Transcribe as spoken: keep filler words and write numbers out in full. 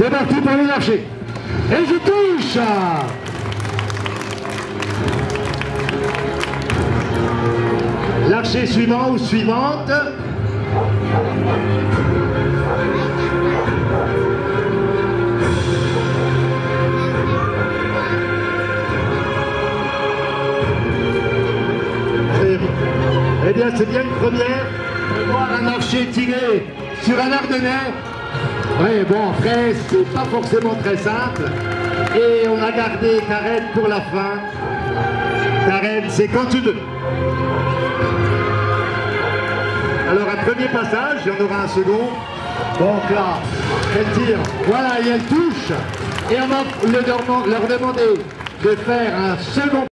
C'est parti pour le lâcher. Et je touche. L'archer suivant ou suivante. Eh bien, c'est bien une première de voir un archer tirer sur un ardennais. Oui, bon, après, c'est pas forcément très simple. Et on a gardé Karen pour la fin. Karen, c'est quand tu veux. Alors, un premier passage, il y en aura un second. Donc là, elle tire, voilà, et elle touche. Et on va leur demander de faire un second